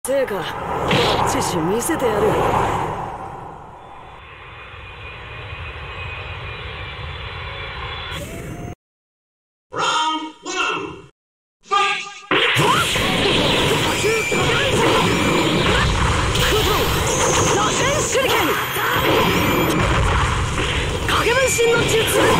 せいか、知識見せてやる。影分身の術。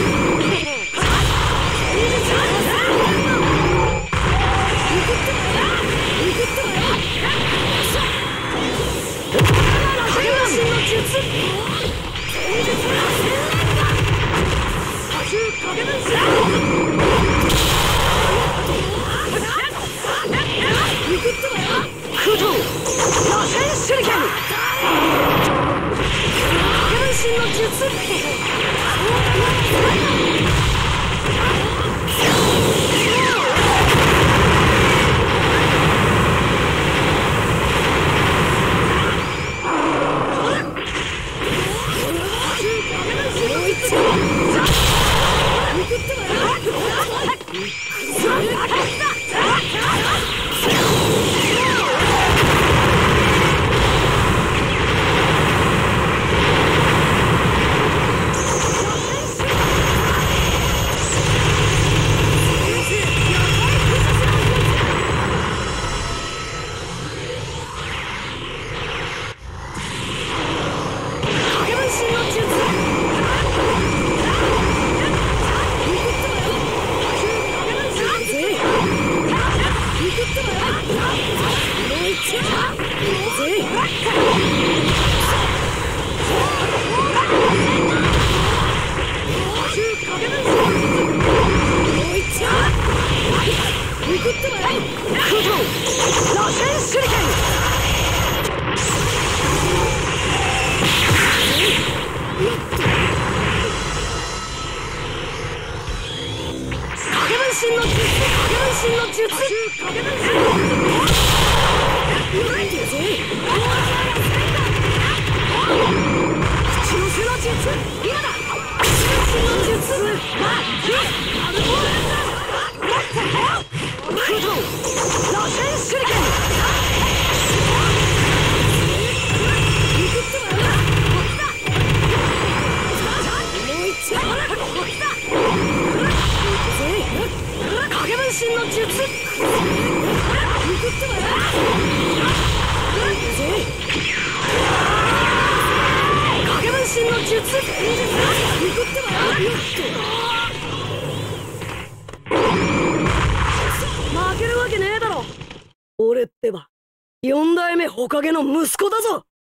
負けるわけねえだろ。俺ってば四代目火影の息子だぞ。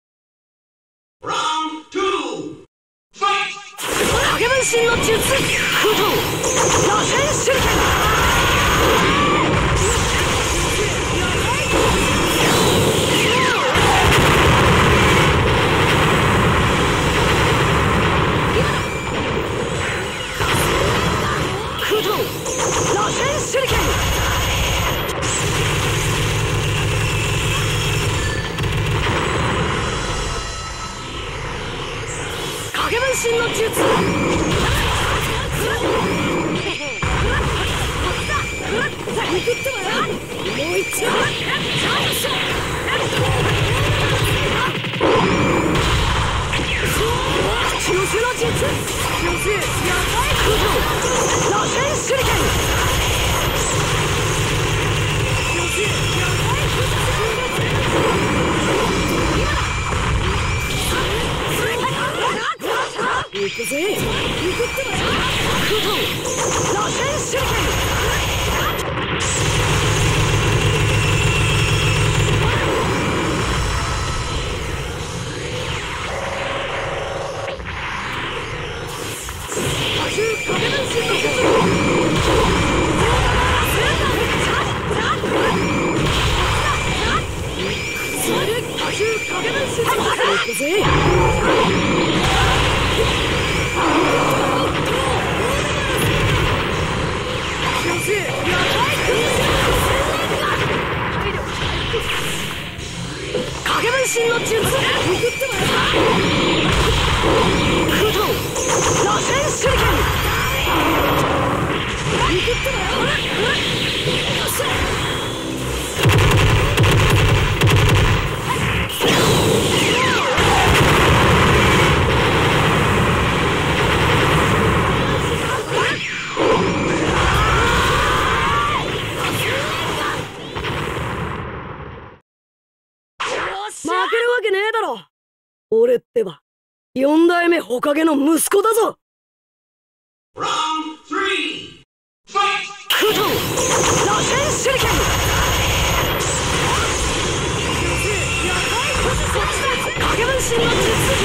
影分身の術、空投螺旋手裏剣。空投螺旋手裏剣。影分身の術。もう一丁。口寄せの術。空投螺旋手裏剣。行くぜ。空投螺旋手裏剣。影分身の術。空投螺旋手裏剣。影負けるわけねえだろ。俺ってば四代目火影の息子だぞ。 Round 3 Fight! 空投螺旋手裏剣。影分身の術。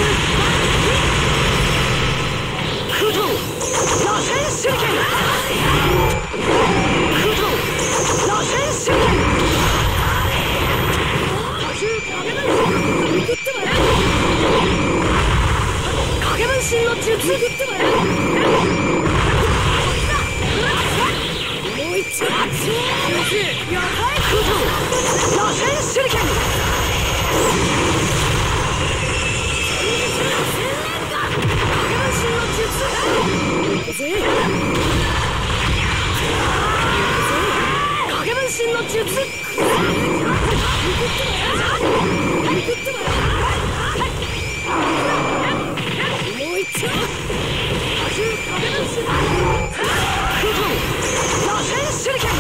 空投螺旋手裏剣。空投螺旋手裏剣。影分身の術。もう一丁。空投螺旋手裏剣。影分身の術。影分身の術。もう一丁。空投螺旋手裏剣。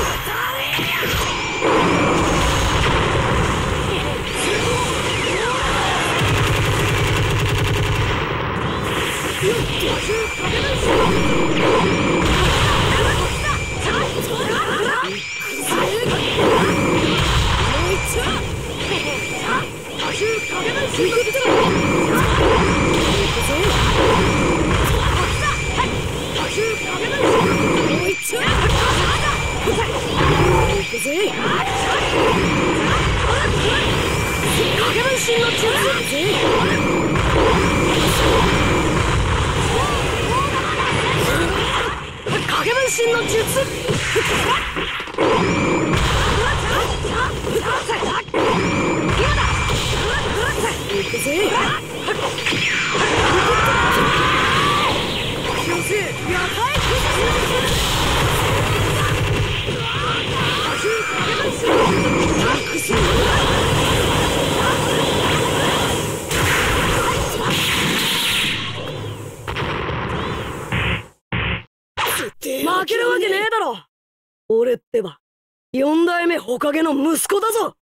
影分身の術。影分身の術。負けるわけねえだろ。俺ってば四代目火影の息子だぞ。